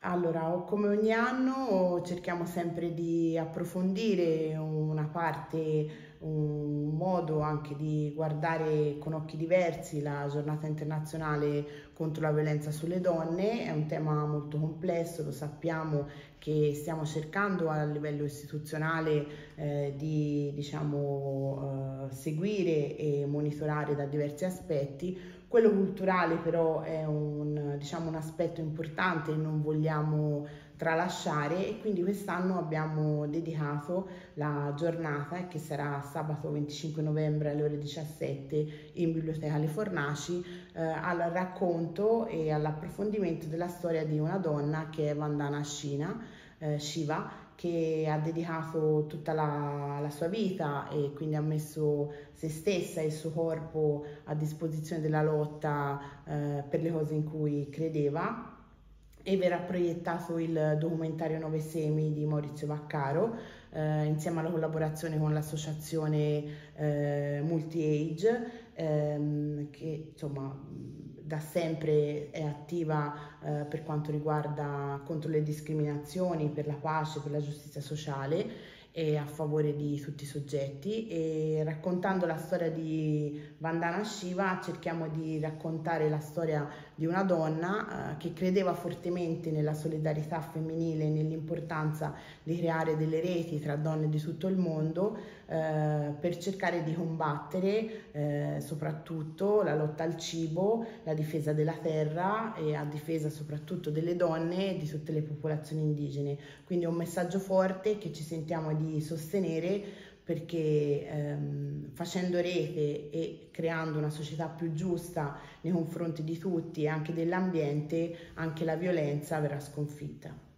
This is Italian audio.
Allora, come ogni anno cerchiamo sempre di approfondire una parte, un modo anche di guardare con occhi diversi la giornata internazionale contro la violenza sulle donne. È un tema molto complesso, lo sappiamo che stiamo cercando a livello istituzionale seguire e monitorare da diversi aspetti. Quello culturale però è un aspetto importante e non vogliamo tralasciare, e quindi quest'anno abbiamo dedicato la giornata, che sarà sabato 25 novembre alle ore 17 in Biblioteca Le Fornaci, al racconto e all'approfondimento della storia di una donna che è Vandana Shiva, che ha dedicato tutta la sua vita e quindi ha messo se stessa e il suo corpo a disposizione della lotta per le cose in cui credeva. E verrà proiettato il documentario Nove Semi di Maurizio Vaccaro, insieme alla collaborazione con l'associazione Multi-Age, che insomma da sempre è attiva per quanto riguarda contro le discriminazioni, per la pace, per la giustizia sociale e a favore di tutti i soggetti. E raccontando la storia di Vandana Shiva cerchiamo di raccontare la storia di una donna che credeva fortemente nella solidarietà femminile e nell'importanza di creare delle reti tra donne di tutto il mondo per cercare di combattere soprattutto la lotta al cibo, la difesa della terra e a difesa soprattutto delle donne e di tutte le popolazioni indigene. Quindi è un messaggio forte che ci sentiamo di sostenere, perché facendo rete e creando una società più giusta nei confronti di tutti e anche dell'ambiente, anche la violenza verrà sconfitta.